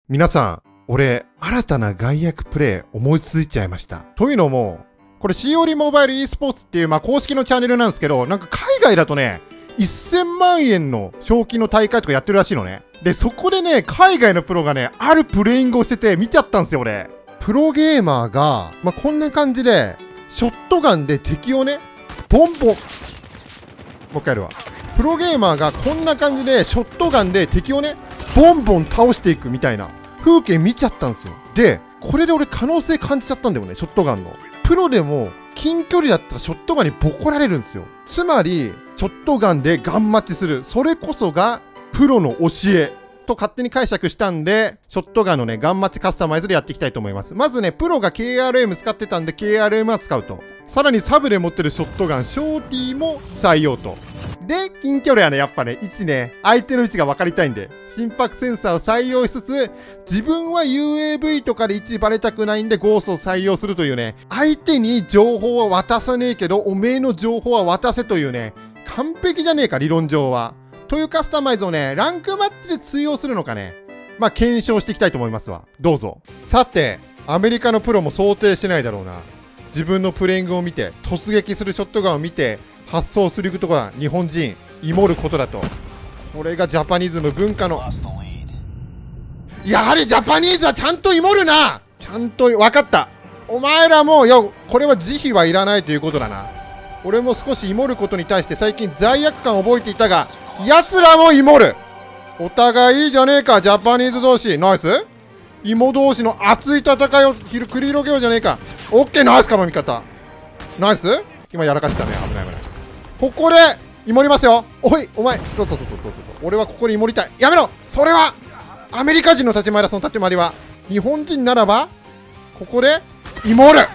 皆さん、俺、新たな外役プレイ思いついちゃいました。というのも、これ COD モバイル e スポーツっていう、公式のチャンネルなんですけど、なんか海外だとね、1000万円の賞金の大会とかやってるらしいのね。で、そこでね、海外のプロがね、あるプレイングをしてて見ちゃったんですよ、俺。プロゲーマーが、こんな感じで、ショットガンで敵をね、ボンボン。もう一回やるわ。プロゲーマーがこんな感じで、ショットガンで敵をね、ボンボン倒していくみたいな風景見ちゃったんですよ。で、これで俺可能性感じちゃったんだよね、ショットガンの。プロでも近距離だったらショットガンにボコられるんですよ。つまり、ショットガンでガンマッチする。それこそがプロの教えと勝手に解釈したんで、ショットガンのね、ガンマッチカスタマイズでやっていきたいと思います。まずね、プロが KRM 使ってたんで KRM は使うと。さらにサブで持ってるショットガン、ショーティーも採用と。で、近距離はね、やっぱね、位置ね、相手の位置が分かりたいんで、心拍センサーを採用しつつ、自分は UAV とかで位置バレたくないんで、ゴーストを採用するというね、相手に情報は渡さねえけど、おめえの情報は渡せというね、完璧じゃねえか、理論上は。というカスタマイズをね、ランクマッチで通用するのかね、検証していきたいと思いますわ。どうぞ。さて、アメリカのプロも想定してないだろうな。自分のプレイングを見て、突撃するショットガンを見て、発想することが日本人、イモることだと。これがジャパニズム文化の。やはりジャパニーズはちゃんとイモるな。ちゃんと、分かった。お前らも、これは慈悲はいらないということだな。俺も少しイモることに対して最近罪悪感を覚えていたが、奴らもイモる。お互いいいじゃねえか、ジャパニーズ同士。ナイス。芋同士の熱い戦いを繰り広げようじゃねえか。オッケー、ナイスかも味方。ナイス。今やらかしたね。危ない危ない。ここで、イモりますよ。おい、お前。そう。俺はここでイモりたい。やめろ。それは、アメリカ人の立ち回りだ、その立ち回りは。日本人ならば、ここで、イモる。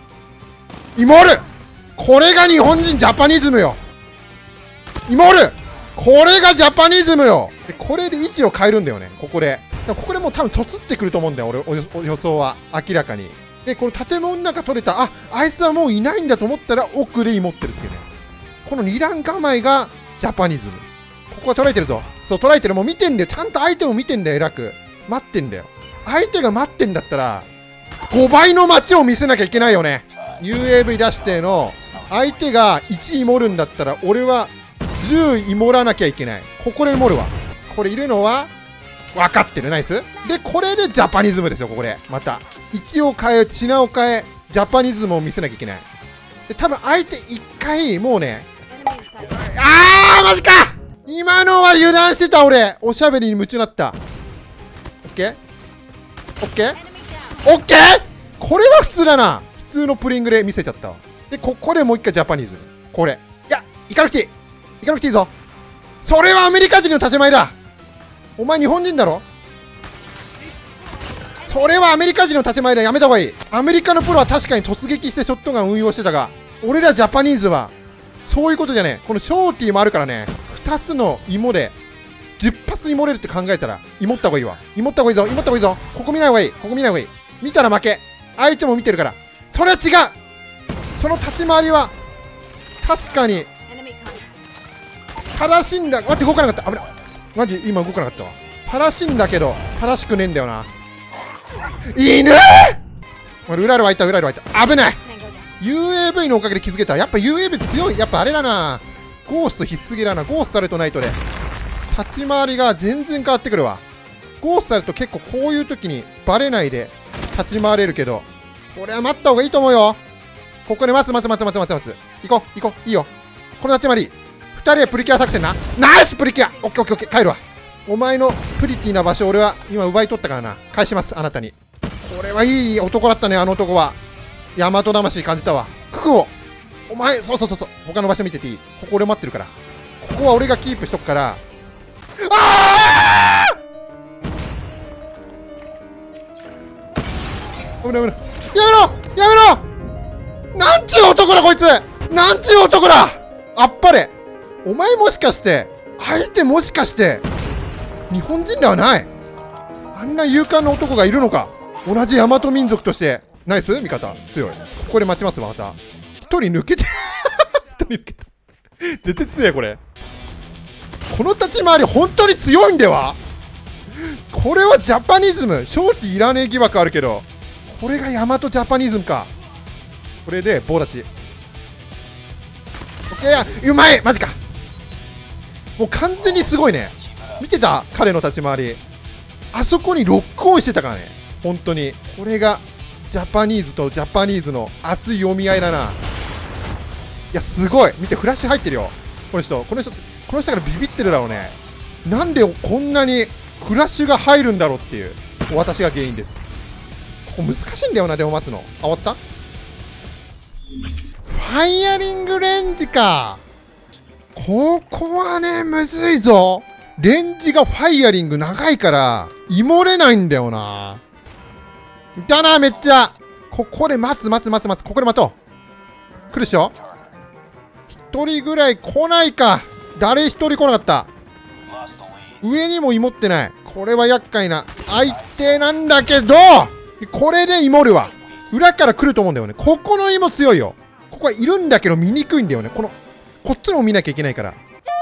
これが日本人ジャパニズムよ。イモる。これがジャパニズムよ。で、これで位置を変えるんだよね、ここで。ここでもう多分、とつってくると思うんだよ、俺、予想は。明らかに。で、この建物の中取れた、あいつはもういないんだと思ったら、奥でイモってるっていうね。この二段構えがジャパニズム。ここは捉えてるぞ。そう、捉えてる。もう見てんだよ。ちゃんと相手を見てんだよ、偉く。待ってんだよ。相手が待ってんだったら、5倍の街を見せなきゃいけないよね。UAV 出しての、相手が1イモるんだったら、俺は10イモらなきゃいけない。ここでイモるわ。これいるのは、分かってる。ナイス。で、これでジャパニズムですよ、ここで。また。位置を変え、品を変え、ジャパニズムを見せなきゃいけない。で、多分相手1回、もうね、マジか。今のは油断してた、俺。おしゃべりに夢中になった。オッケーこれは普通だな。普通のプリングで見せちゃったわ。で、ここでもう一回ジャパニーズ。これ。いや、行かなくていいぞ。それはアメリカ人の立ち回りだ。お前日本人だろ。それはアメリカ人の立ち回りだ。やめた方がいい。アメリカのプロは確かに突撃してショットガン運用してたが、俺らジャパニーズは、そういうことじゃねえ。このショーティーもあるからね、2つの芋で、10発芋れるって考えたら、芋った方がいいわ。芋った方がいいぞ。ここ見ない方がいい。見たら負け。相手も見てるから。それは違う。その立ち回りは、確かに、正しいんだ。待って、動かなかった。危ない。マジ、今動かなかったわ。正しいんだけど、正しくねえんだよな。犬裏あるわいた。危ない。UAV のおかげで気づけた。やっぱ UAV 強い。やっぱあれだな。ゴースト必須ゲーだな。ゴーストあるとナイトで。立ち回りが全然変わってくるわ。ゴーストあると結構こういう時にバレないで立ち回れるけど、これは待った方がいいと思うよ。ここで待つ。行こう。いいよ。この立ち回り。2人でプリキュア作戦な。ナイスプリキュア。オッケー。帰るわ。お前のプリティな場所俺は今奪い取ったからな。返します、あなたに。これはいい男だったね、あの男は。大和魂感じたわ。ククオ。お前、そう。他の場所見てていい。ここ俺待ってるから。ここは俺がキープしとくから。危ない。やめろなんちゅう男だこいつ。なんちゅう男だ。あっぱれ。お前もしかして、相手もしかして、日本人ではない。あんな勇敢な男がいるのか。同じ大和民族として。ナイス味方。強い。ここで待ちますわ、また。一人抜けて。絶対強い、これ。この立ち回り、本当に強いんでは。 これはジャパニズム。正直いらねえ疑惑あるけど、これが大和ジャパニズムか。これで棒立ち。オッケーや、うまいマジか。もう完全にすごいね。見てた彼の立ち回り。あそこにロックオンしてたからね。本当に。これがジャパニーズとジャパニーズの熱い読み合いだな。いや、すごい。見て、フラッシュ入ってるよ。この人からビビってるだろうね。なんでこんなにフラッシュが入るんだろうっていう。私が原因です。ここ難しいんだよな、でも待つの。あ、終わった？ファイヤリングレンジか。ここはね、むずいぞ。レンジがファイヤリング長いから、イモれないんだよな。だな、めっちゃ。ここで待つ。ここで待とう。来るっしょ？一人ぐらい来ないか。誰一人来なかった。上にも芋ってない。これは厄介な相手なんだけど、これで芋るわ。裏から来ると思うんだよね。ここの芋強いよ。ここはいるんだけど見にくいんだよね。こっちも見なきゃいけないから。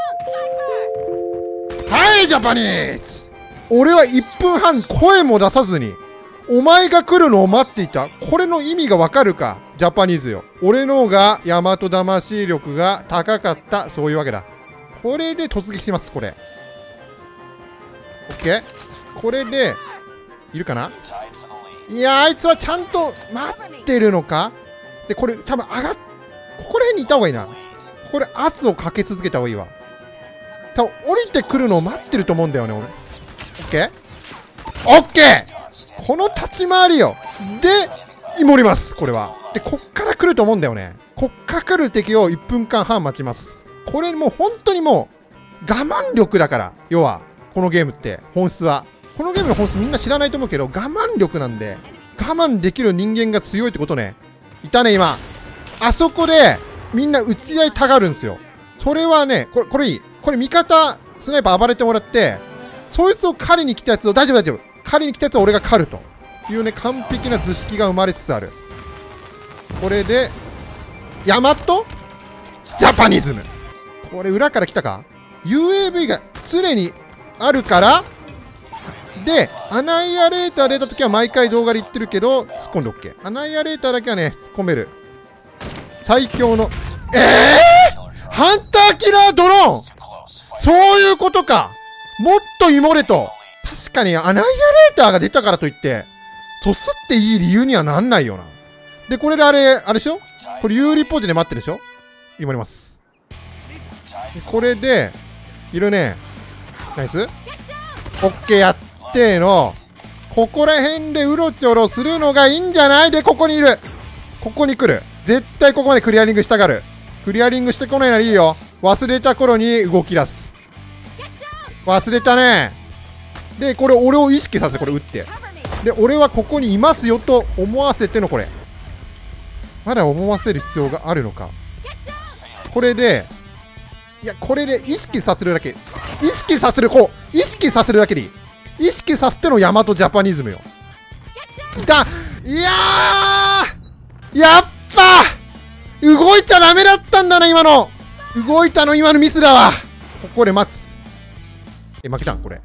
はい、ジャパニーズ。俺は1分半声も出さずにお前が来るのを待っていた。これの意味がわかるか、ジャパニーズよ。俺の方が大和魂力が高かった。そういうわけだ。これで突撃します。これオッケー。これでいるかな。いや、あいつはちゃんと待ってるのか。で、これ多分ここら辺にいた方がいいな。これ圧をかけ続けた方がいいわ。多分降りてくるのを待ってると思うんだよね、俺。オッケーオッケー。この立ち回りよ。で芋ります。これはで、こっから来ると思うんだよね。こっから来る敵を1分間半待ちます。これもう本当にもう我慢力だから。要はこのゲームって本質は、このゲームの本質みんな知らないと思うけど、我慢力なんで、我慢できる人間が強いってことね。いたね今。あそこでみんな打ち合いたがるんですよ。それはね、これいい。これ味方スナイパー暴れてもらって、そいつを狩りに来たやつを、大丈夫狩りに来たやつを俺が狩るというね、完璧な図式が生まれつつある。これでヤマトジャパニズム。これ裏から来たか。 UAV が常にあるから。でアナイアレーター出た時は毎回動画で言ってるけど、突っ込んで OK。 アナイアレーターだけはね突っ込める最強のハンターキラードローン。そういうことか。もっと芋れと。確かにアナイアレーターが出たからといってトスっていい理由にはなんないよな。でこれであれでしょ。これ有利ポジで待ってるでしょ。芋ります。これでいるね。ナイス。オッケー。やってーの。ここら辺でうろちょろするのがいいんじゃない。でここにいる。ここに来る。絶対ここまでクリアリングしたがる。クリアリングしてこないならいいよ。忘れた頃に動き出す。忘れたね。でこれ俺を意識させ、これ撃って、で俺はここにいますよと思わせての、これまだ思わせる必要があるのか。これでこれで意識させるだけ。意識させるだけでいい。意識させての大和ジャパニズムよ。いた。いやー、やっぱ動いちゃダメだったんだな。今のミスだわ。ここで待つ。負けたんこれ。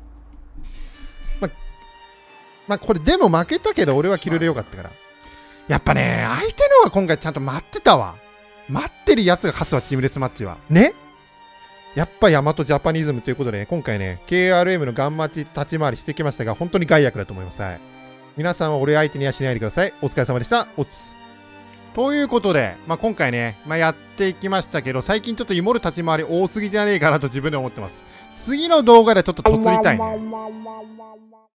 これでも負けたけど俺はキルでよかったから。やっぱね、相手の方が今回ちゃんと待ってたわ。待ってるやつが勝つわ、チームレスマッチはね。やっぱ大和ジャパニズムということでね、今回ね KRM のガンマチ立ち回りしてきましたが、本当に害悪だと思います。はい、皆さんは俺相手にはしないでください。お疲れ様でした。おつということで、今回ね、やっていきましたけど、最近ちょっとイモる立ち回り多すぎじゃねえかなと自分で思ってます。次の動画でちょっととつりたいね。